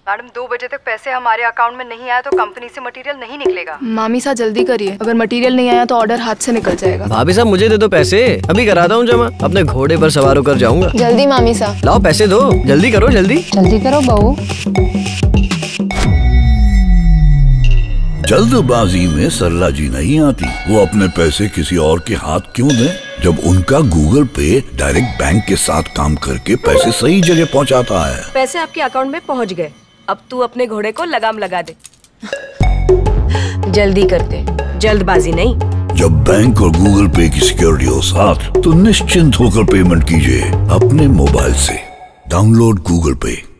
Madam 2 बजे तक पैसे हमारे अकाउंट में नहीं आया तो कंपनी से मटेरियल नहीं निकलेगा। मामी साहब जल्दी करिए, अगर मटेरियल नहीं आया तो ऑर्डर हाथ से निकल जाएगा। भाभी साहब मुझे दे दो पैसे, अभी कराता हूँ जमा, अपने घोड़े पर सवार होकर जाऊंगा। जल्दी मामी साहब। लाओ पैसे दो, जल्दी करो जल्दी। जल्दी करो बहू। जल्दबाजी में सरला जी नहीं आती। वो अपने पैसे किसी और के हाथ क्यों दें, जब उनका गूगल पे डायरेक्ट बैंक के साथ काम करके पैसे सही जगह पहुंचाता है। पैसे आपके अकाउंट में पहुंच गए, अब तू अपने घोड़े को लगाम लगा दे। जल्दी करते, जल्दबाजी नहीं। जब बैंक और गूगल पे की सिक्योरिटी हो साथ, तो निश्चिंत होकर पेमेंट कीजिए अपने मोबाइल से। डाउनलोड गूगल पे।